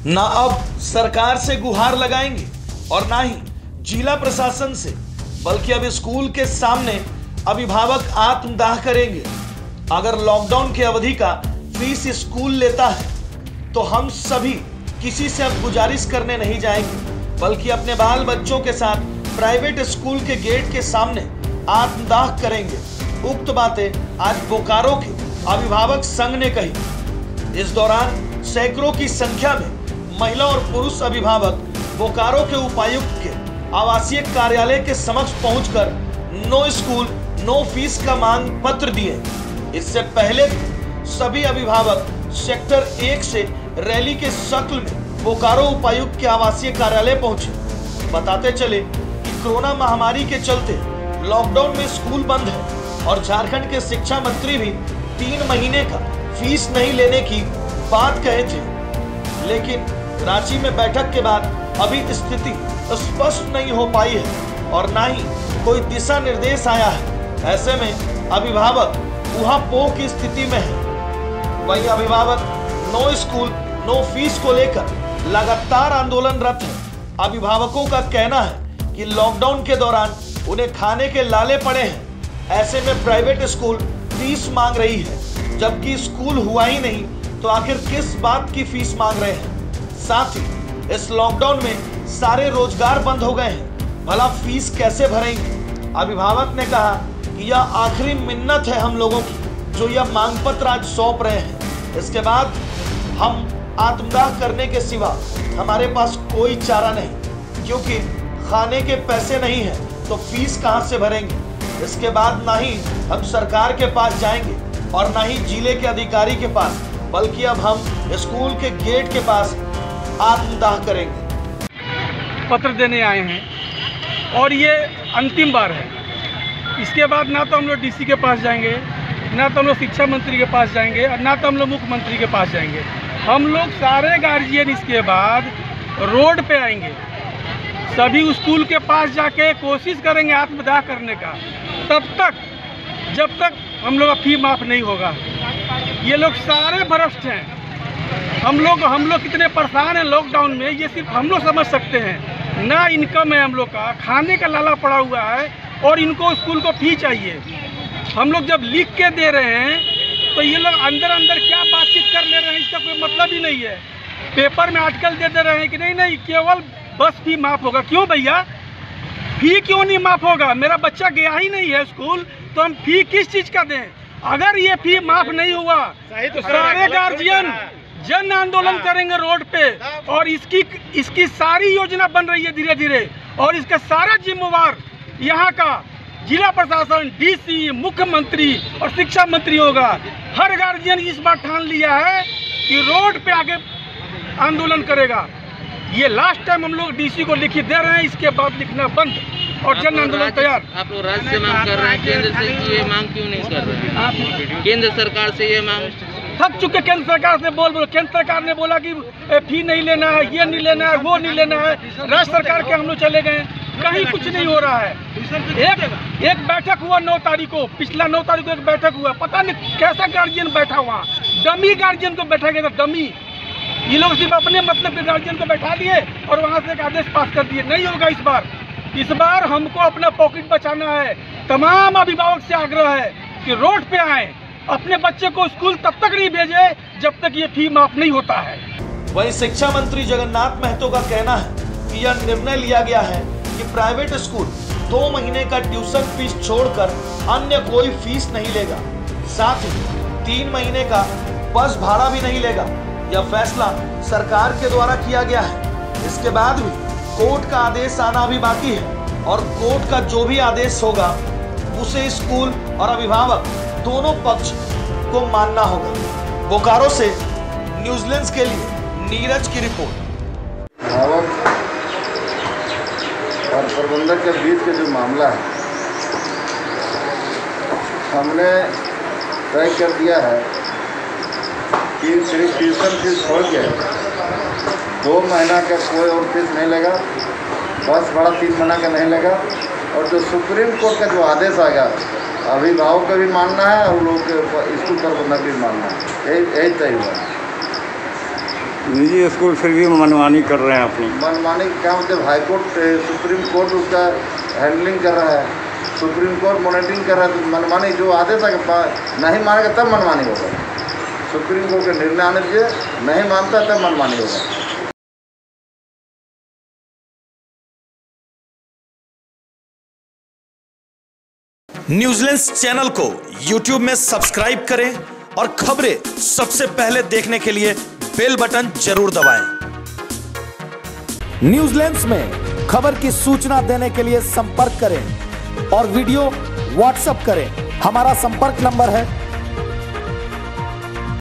ना अब सरकार से गुहार लगाएंगे और ना ही जिला प्रशासन से, बल्कि अब स्कूल के सामने अभिभावक आत्मदाह करेंगे। अगर लॉकडाउन की अवधि का फीस स्कूल लेता है तो हम सभी किसी से अब गुजारिश करने नहीं जाएंगे, बल्कि अपने बाल बच्चों के साथ प्राइवेट स्कूल के गेट के सामने आत्मदाह करेंगे। उक्त बातें आज बोकारो के अभिभावक संघ ने कही। इस दौरान सैकड़ों की संख्या में महिला और पुरुष अभिभावक बोकारो के उपायुक्त के आवासीय कार्यालय के समक्ष पहुंचकर नो स्कूल नो फीस का मांग पत्र दिए। इससे पहले सभी अभिभावक सेक्टर 1 से रैली के शक्ल में बोकारो उपायुक्त के आवासीय कार्यालय पहुंचे। बताते चले कि कोरोना महामारी के चलते लॉकडाउन में स्कूल बंद है और झारखंड के शिक्षा मंत्री भी 3 महीने का फीस नहीं लेने की बात कहे थे, लेकिन रांची में बैठक के बाद अभी स्थिति स्पष्ट नहीं हो पाई है और ना ही कोई दिशा निर्देश आया है। ऐसे में अभिभावक ऊहापोह की स्थिति में है। वहीं अभिभावक नो स्कूल नो फीस को लेकर लगातार आंदोलनरत है। अभिभावकों का कहना है कि लॉकडाउन के दौरान उन्हें खाने के लाले पड़े हैं। ऐसे में प्राइवेट स्कूल फीस मांग रही है, जबकि स्कूल हुआ ही नहीं तो आखिर किस बात की फीस मांग रहे हैं। साथ ही इस लॉकडाउन में सारे रोजगार बंद हो गए हैं, भला फीस कैसे भरेंगे। अभिभावक ने कहा कि यह आखिरी मिन्नत है हम लोगों की, जो यह मांग पत्र आज सौंप रहे हैं। इसके बाद हम आत्मदाह करने के सिवा हमारे पास कोई चारा नहीं, क्योंकि खाने के पैसे नहीं हैं तो फीस कहां से भरेंगे। इसके बाद ना ही हम सरकार के पास जाएंगे और ना ही जिले के अधिकारी के पास, बल्कि अब हम स्कूल के गेट के पास आत्मदाह करेंगे। पत्र देने आए हैं और ये अंतिम बार है। इसके बाद ना तो हम लोग डीसी के पास जाएंगे, ना तो हम लोग शिक्षा मंत्री के पास जाएंगे और ना तो हम लोग मुख्यमंत्री के पास जाएंगे। हम लोग सारे गार्जियन इसके बाद रोड पे आएंगे, सभी स्कूल के पास जाके कोशिश करेंगे आत्मदाह करने का, तब तक जब तक हम लोग का फी माफ़ नहीं होगा। ये लोग सारे भ्रष्ट हैं। हम लोग कितने परेशान हैं लॉकडाउन में, ये सिर्फ हम लोग समझ सकते हैं। ना इनकम है हम लोग का, खाने का लाला पड़ा हुआ है और इनको स्कूल को फी चाहिए। हम लोग जब लिख के दे रहे हैं तो ये लोग अंदर अंदर क्या बातचीत कर ले रहे हैं, इसका कोई मतलब ही नहीं है। पेपर में आर्टिकल दे रहे हैं कि नहीं केवल बस फी माफ़ होगा। क्यों भैया, फी क्यों नहीं माफ़ होगा? मेरा बच्चा गया ही नहीं है स्कूल, तो हम फी किस चीज़ का दें? अगर ये फी माफ़ नहीं हुआ तो सारे गार्जियन जन आंदोलन करेंगे रोड पे और इसकी सारी योजना बन रही है धीरे धीरे, और इसका सारा जिम्मेवार यहाँ का जिला प्रशासन, डीसी, मुख्यमंत्री और शिक्षा मंत्री होगा। हर गार्जियन इस बार ठान लिया है कि रोड पे आगे आंदोलन करेगा। ये लास्ट टाइम हम लोग डीसी को लिखित दे रहे हैं, इसके बाद लिखना बंद और जन आंदोलन तैयार। आप लोग राज्य से मांग कर रहे हैं, केंद्र से ये मांग क्यों नहीं कर रहे हैं? केंद्र सरकार से ये मांग थक चुके। केंद्र सरकार से बोल केंद्र सरकार ने बोला कि फी नहीं लेना है, ये नहीं लेना है, वो नहीं लेना है। राज्य सरकार के हम लोग चले गए, कहीं कुछ नहीं हो रहा है। एक बैठक हुआ 9 तारीख को, पिछला 9 तारीख को एक बैठक हुआ, पता नहीं कैसा गार्जियन बैठा हुआ, डमी गार्जियन को बैठा गया था, डमी। ये लोग सिर्फ अपने मतलब के गार्जियन को बैठा दिए और वहाँ से एक आदेश पास कर दिए। नहीं होगा इस बार हमको अपना पॉकेट बचाना है। तमाम अभिभावक से आग्रह है कि रोड पे आए, अपने बच्चे को स्कूल तब तक नहीं भेजे जब तक ये फी माफ नहीं होता है। वहीं शिक्षा मंत्री जगन्नाथ महतो का कहना है कि यह निर्णय लिया गया है कि प्राइवेट स्कूल 2 महीने का ट्यूशन फीस छोड़कर अन्य कोई फीस नहीं लेगा, साथ ही 3 महीने का बस भाड़ा भी नहीं लेगा। यह फैसला सरकार के द्वारा किया गया है। इसके बाद भी कोर्ट का आदेश आना अभी बाकी है और कोर्ट का जो भी आदेश होगा उसे स्कूल और अभिभावक दोनों पक्ष को मानना होगा। बोकारो से न्यूजीलैंड के लिए नीरज की रिपोर्ट। अभिभावक और प्रबंधक के बीच के जो मामला है, हमने तय कर दिया है कि सिर्फ ट्यूशन फीस छोड़ के 2 महीना का कोई और फीस नहीं लेगा, बस भाड़ा 3 महीना का नहीं लेगा। और जो सुप्रीम कोर्ट का जो आदेश आ गया, अभिभावक का भी मानना है और लोग के स्कूल प्रबंधक भी मानना है, यही तय हुआ। निजी स्कूल फिर भी मनमानी कर रहे हैं अपनी। मनमानी क्या मतलब हाईकोर्ट सुप्रीम कोर्ट उसका हैंडलिंग कर रहा है, सुप्रीम कोर्ट मॉनिटरिंग कर रहा है, तो मनमानी जो आदेश नहीं मानेगा तब मनमानी होगा। सुप्रीम कोर्ट का निर्णय आने दीजिए, नहीं मानता तब मनमानी होगा। न्यूजीलैंड चैनल को YouTube में सब्सक्राइब करें और खबरें सबसे पहले देखने के लिए बेल बटन जरूर दबाएं। न्यूजीलैंड में खबर की सूचना देने के लिए संपर्क करें और वीडियो व्हाट्सएप करें। हमारा संपर्क नंबर है